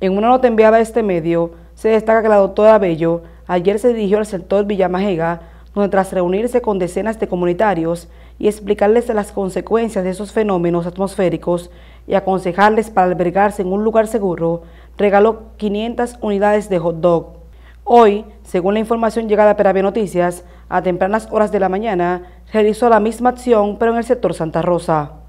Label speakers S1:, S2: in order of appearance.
S1: En una nota enviada a este medio, se destaca que la doctora Bello ayer se dirigió al sector Villamajega, donde tras reunirse con decenas de comunitarios y explicarles las consecuencias de esos fenómenos atmosféricos y aconsejarles para albergarse en un lugar seguro, regaló 500 unidades de hot dog. Hoy, según la información llegada por AB Noticias, a tempranas horas de la mañana, realizó la misma acción pero en el sector Santa Rosa.